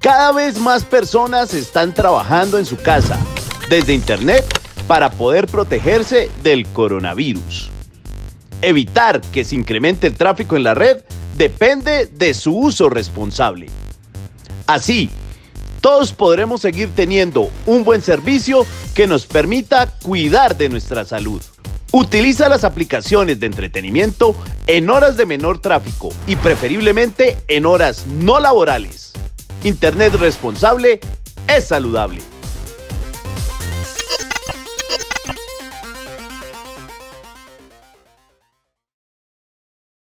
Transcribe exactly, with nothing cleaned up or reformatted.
Cada vez más personas están trabajando en su casa, desde Internet, para poder protegerse del coronavirus. Evitar que se incremente el tráfico en la red depende de su uso responsable. Así, todos podremos seguir teniendo un buen servicio que nos permita cuidar de nuestra salud. Utiliza las aplicaciones de entretenimiento en horas de menor tráfico y preferiblemente en horas no laborales. Internet responsable es saludable.